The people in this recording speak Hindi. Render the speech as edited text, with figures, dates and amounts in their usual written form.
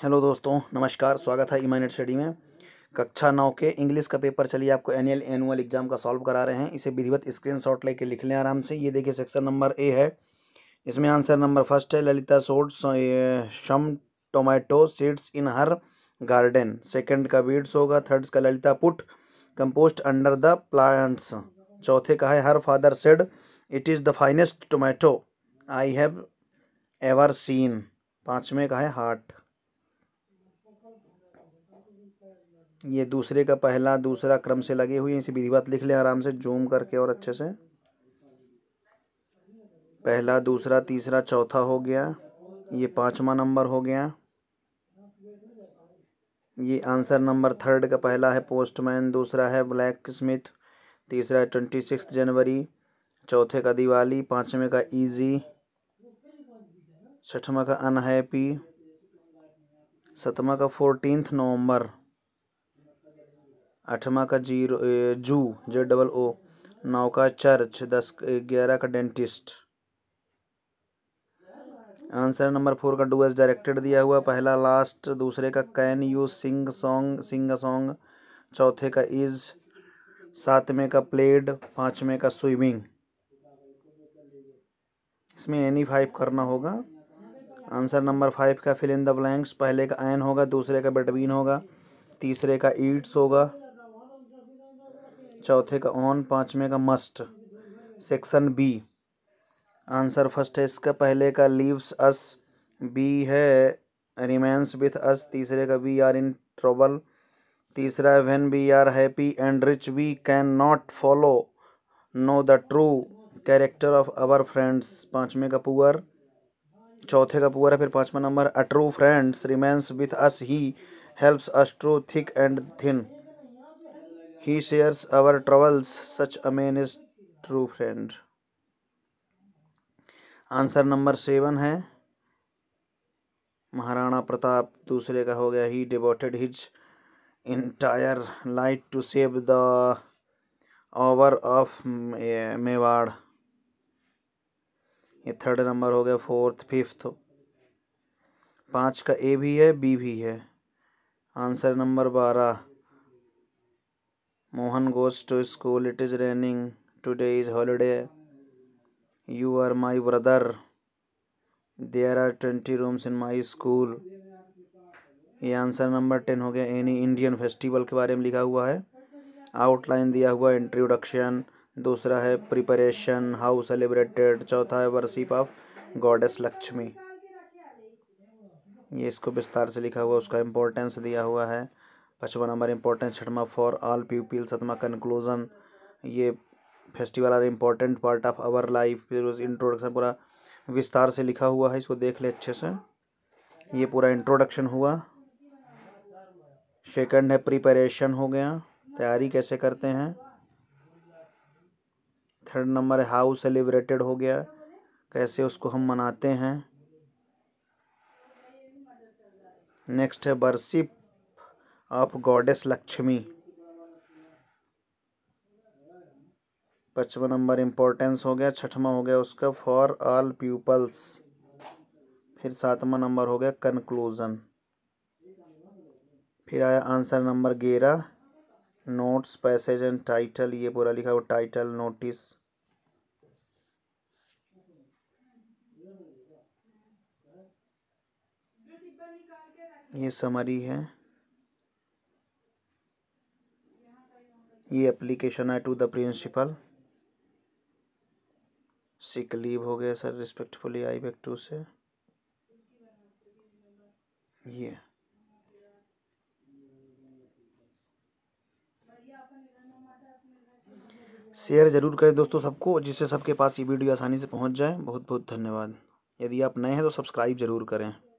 हेलो दोस्तों, नमस्कार। स्वागत है ईमाइनेट स्टडी में। कक्षा 9 के इंग्लिश का पेपर चलिए आपको एनुअल एग्जाम का सॉल्व करा रहे हैं। इसे विधिवत स्क्रीनशॉट लेके लिख लें आराम से। ये देखिए सेक्शन नंबर ए है। इसमें आंसर नंबर फर्स्ट है Lalita sowed some tomato seeds in her garden. Second का वीड्स होगा। थर्ड का Lalita put compost under the plants. चौथे का है her father said it is the finest tomato I have ever seen. पाँचवें का है हार्ट। ये दूसरे का पहला दूसरा क्रम से लगे हुए हैं। इसे विधिवत लिख लें आराम से जूम करके और अच्छे से। पहला दूसरा तीसरा चौथा हो गया। ये पांचवा नंबर हो गया। ये आंसर नंबर थर्ड का पहला है पोस्टमैन, दूसरा है ब्लैक स्मिथ, तीसरा है 26 जनवरी, चौथे का दिवाली, पांचवें का इजी, छठवां का अनहैप्पी, सातवां का 14 नवंबर, आठवां का जू JOO, 9 का चर्च, 11 का डेंटिस्ट। आंसर नंबर 4 का डू एज डायरेक्टेड दिया हुआ। पहला लास्ट, दूसरे का can you sing a song, चौथे का इज, सातवें का प्लेड, पांचवें का स्विमिंग। इसमें एनी 5 करना होगा। आंसर नंबर 5 का फिल इन द ब्लैंक्स। पहले का एन होगा, दूसरे का बिटवीन होगा, तीसरे का ईट्स होगा, चौथे का ऑन, पांचवें का must. Section B. Answer first है इसका पहले का लीव्स अस, बी है रिमेन्स विथ अस, तीसरे का वी आर इन ट्रबल, तीसरा है when we are happy and rich we can not follow know the true character of our friends. पांचवें का पुअर, चौथे का पुअर है फिर पांचवा number. A true friends remains with us, he helps us through thick and thin, he shares our troubles, such a man is true friend. Answer number 7 है महाराणा प्रताप, दूसरे का हो गया he devoted his entire life to save the over of Mewar. ये थर्ड नंबर हो गया। फोर्थ फिफ्थ, 5 का ए भी है बी भी है। Answer number 12 Mohan goes to school, it is raining, today is holiday, you are my brother, there are 20 rooms in my school. ये आंसर नंबर 10 हो गया। एनी इंडियन फेस्टिवल के बारे में लिखा हुआ है। आउटलाइन दिया हुआ इंट्रोडक्शन, दूसरा है प्रिपरेशन, हाउ सेलिब्रेटेड, चौथा है वर्शिप ऑफ गॉडेस लक्ष्मी। ये इसको विस्तार से लिखा हुआ, उसका इम्पोर्टेंस दिया हुआ है। पांचवा नंबर इम्पोर्टेंस, छठवां फॉर ऑल पीपल, सातवां कंक्लूजन, ये festival are important part of our life. फिर उस इंट्रोडक्शन पूरा विस्तार से लिखा हुआ है, इसको देख ले अच्छे से। ये पूरा इंट्रोडक्शन हुआ। सेकंड है प्रिपरेशन हो गया, तैयारी कैसे करते हैं। थर्ड नंबर है हाउ सेलिब्रेटेड हो गया, कैसे उसको हम मनाते हैं। नेक्स्ट है वर्शिप ऑफ गॉडेस लक्ष्मी। पांचवा नंबर इम्पोर्टेंस हो गया। छठवां हो गया उसका फॉर ऑल पीपल्स। फिर सातवां नंबर हो गया कंक्लूजन। फिर आया answer number 11 notes passage and title. ये पूरा लिखा हुआ टाइटल नोटिस। ये समरी है। ये एप्लीकेशन है to the principal. Sick leave हो गया sir, respectfully I beg to say. ये शेयर जरूर करें दोस्तों सबको, जिससे सबके पास ये वीडियो आसानी से पहुंच जाए। बहुत बहुत धन्यवाद। यदि आप नए हैं तो सब्सक्राइब जरूर करें।